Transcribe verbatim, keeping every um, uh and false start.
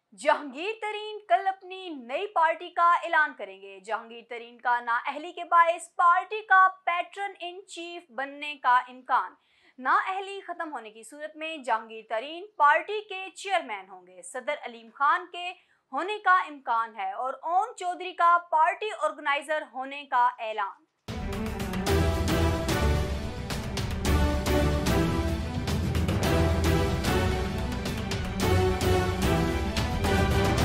जहांगीर तरीन कल अपनी नई पार्टी का ऐलान करेंगे। जहांगीर तरीन का नाअहली के बायस पार्टी का पैट्रन इन चीफ बनने का इम्कान। नाअहली खत्म होने की सूरत में जहांगीर तरीन पार्टी के चेयरमैन होंगे। सदर अलीम खान के होने का इम्कान है और ओम चौधरी का पार्टी ऑर्गेनाइजर होने का ऐलान।